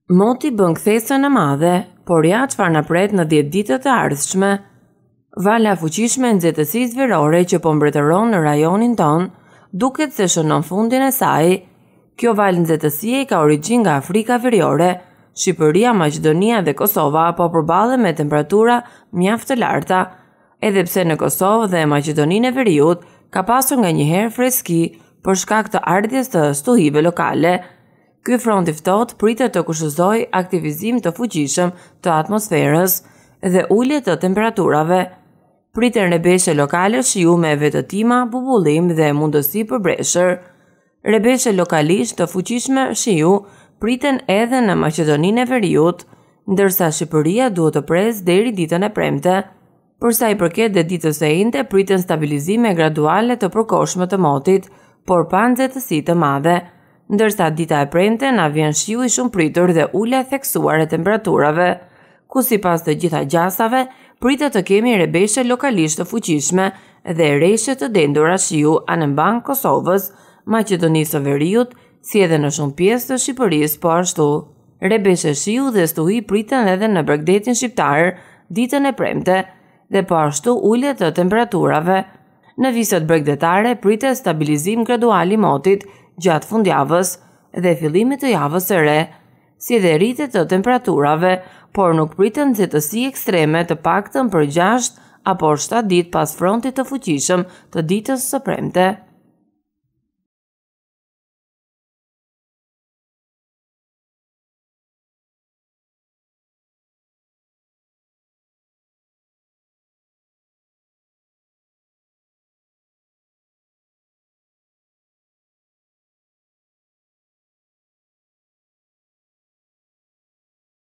Moti bën kthesën e madhe, por ja çfarë na pret në 10 ditët e ardhshme. Vala fuqishme e nxehtësisë verore që po mbretëron në rajonin tonë, duket se shënon fundin e saj. Kjo valë nxehtësie ka origjinë nga Afrika Veriore. Shqipëria, Maqedonia dhe Kosova po përballen me temperatura mjaft të larta, edhe pse në Kosovë dhe Maqedoninë Veriore ka pasur nganjëherë freski për shkak të ardhjes të stuhive lokale. Ky front i ftohtë pritet të kushëzojë aktivizim të fuqishëm të atmosferës dhe ulje të temperaturave. Priten rrebeshe lokale shiu me vetëtima, bubullim dhe mundësi për breshër. Rrebeshe lokalisht të fuqishme shiu priten edhe në Maqedoninë Veriore, ndërsa Shqipëria duhet të presë deri ditën e premte. Për sa i përket ditës së njëjtë priten stabilizime graduale të përkohshme të motit, por pa nxehtësi të madhe. Ndërsa dita e premte na vjen shiu i shumë pritur dhe ulja e theksuar e temperaturave, ku sipas të gjitha gjasave pritet të kemi rrebeshe lokalisht të fuqishme dhe rreshe të dendura shiu anëmban Kosovës, Maqedonisë Veriore, si edhe në shumë pjesë të Shqipërisë po ashtu. Rrebeshe shiu dhe stuhi priten edhe në bregdetin shqiptar ditën e premte dhe po ashtu ulje të temperaturave. Në visët bregdetare pritet stabilizim gradual i motit gjatë fundjavës dhe fillimit të javës së re, si dhe rritje të temperaturave, por nuk priten nxehtësi ekstreme të paktën për 6 apo 7 ditë pas frontit të fuqishëm të ditës së premte.